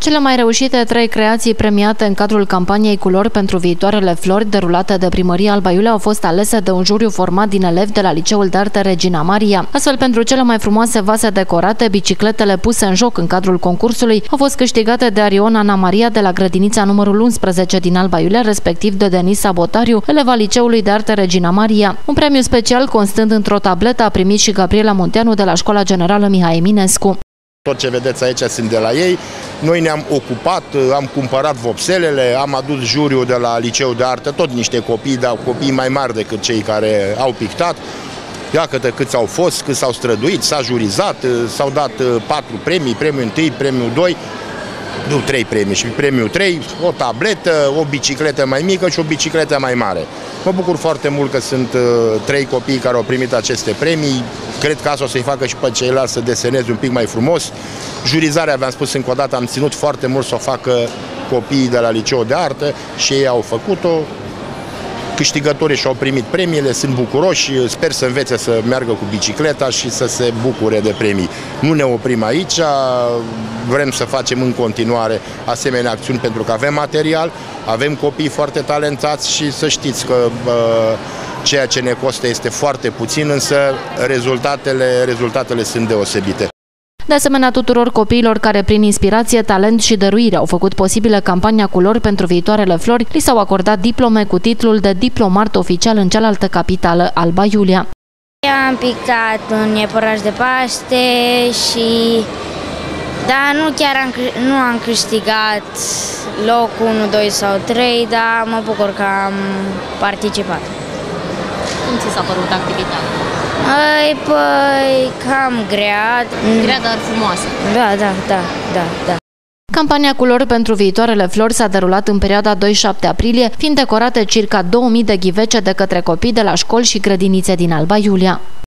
Cele mai reușite 3 creații premiate în cadrul campaniei Culori pentru viitoarele flori derulate de Primăria Alba Iulia au fost alese de un juriu format din elevi de la Liceul de Arte Regina Maria. Astfel, pentru cele mai frumoase vase decorate, bicicletele puse în joc în cadrul concursului au fost câștigate de Arion Ana Maria de la grădinița numărul 11 din Alba Iulia, respectiv de Denis Sabotariu, eleva Liceului de Arte Regina Maria. Un premiu special constând într-o tabletă a primit și Gabriela Munteanu de la Școala Generală Mihai Eminescu. Tot ce vedeți aici sunt de la ei. Noi ne-am ocupat, am cumpărat vopselele, am adus juriul de la Liceul de Artă, tot niște copii, dar copii mai mari decât cei care au pictat. Iată câți au fost, câți s-au străduit, s-a jurizat, s-au dat 4 premii, premiul 1, premiul 2, nu 3 premii și premiul 3, o tabletă, o bicicletă mai mică și o bicicletă mai mare. Mă bucur foarte mult că sunt 3 copii care au primit aceste premii. Cred că asta o să-i facă și pe ceilalți să deseneze un pic mai frumos. Jurizarea, v-am spus încă o dată, am ținut foarte mult să o facă copiii de la Liceul de Artă și ei au făcut-o. Câștigătorii și-au primit premiile, sunt bucuroși, sper să învețe să meargă cu bicicleta și să se bucure de premii. Nu ne oprim aici, vrem să facem în continuare asemenea acțiuni pentru că avem material, avem copii foarte talentați și să știți că ceea ce ne costă este foarte puțin, însă rezultatele sunt deosebite. De asemenea, tuturor copiilor care prin inspirație, talent și dăruire au făcut posibilă campania Culori pentru viitoarele flori, li s-au acordat diplome cu titlul de diplomart oficial în cealaltă capitală, Alba Iulia. Am pictat un iepuraș de Paște și nu am câștigat locul 1, 2 sau 3, dar mă bucur că am participat. Cum ți s-a părut activitatea? Păi, cam grea. Grea, dar frumoasă. Da. Campania Culori pentru viitoarele flori s-a derulat în perioada 2-7 aprilie, fiind decorate circa 2000 de ghivece de către copii de la școli și grădinițe din Alba Iulia.